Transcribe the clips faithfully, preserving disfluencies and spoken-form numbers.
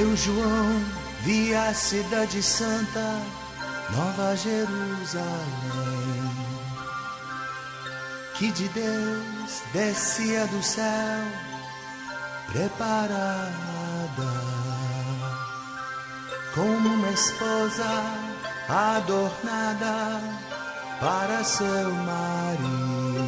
Eu, João, vi a cidade santa, Nova Jerusalém, que de Deus descia do céu, preparada como uma esposa adornada para seu marido.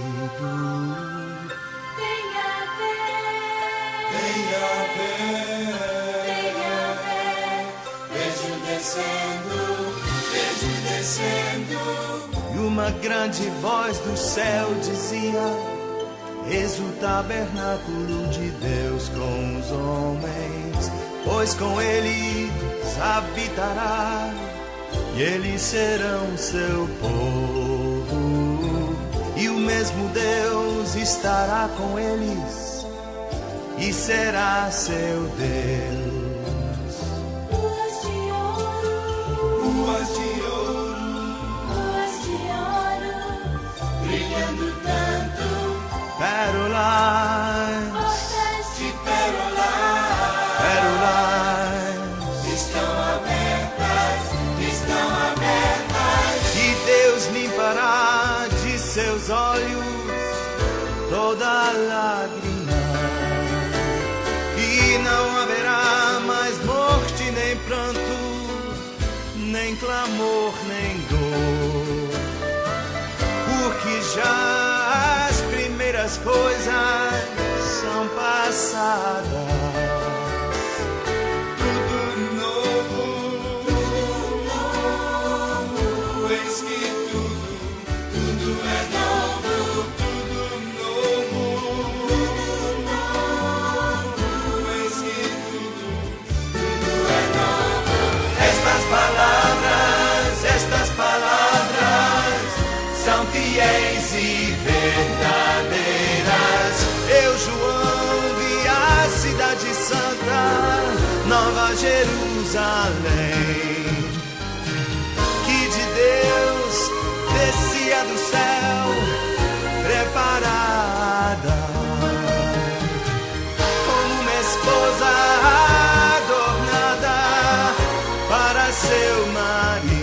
Venha ver, Venha ver, venha ver, vejo descendo, vejo descendo. e uma grande voz do céu dizia: eis o tabernáculo de Deus com os homens, pois com eles habitará, e eles serão seu povo, e o mesmo Deus estará com eles, e será seu Deus. Ruas de ouro, Ruas de ouro, ruas de ouro, brilhando tanto, pérolas, portas de pérolas, pérolas, estão abertas, estão abertas. e Deus limpará de seus olhos toda lágrima, e não haverá mais morte, nem pranto, nem clamor, nem dor, porque já as primeiras coisas são passadas. Tudo novo, tudo novo, eis que tudo, tudo é novo, tudo novo, tudo novo, eis que tudo, tudo é novo. Estas palavras, estas palavras são fiéis e verdadeiras. Eu, João, vi a cidade santa, Nova Jerusalém, que de Deus descia do céu, preparada como uma esposa adornada para seu marido.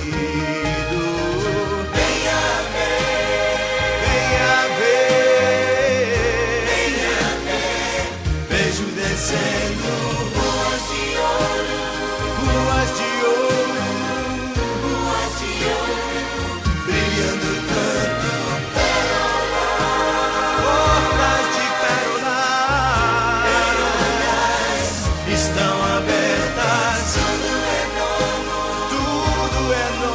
Venha ver, venha ver, venha ver, vejo descendo Ruas de ouro, ruas de ouro, ruas de ouro, brilhando tanto, portas de pérolas estão abertas. tudo é novo, Tudo é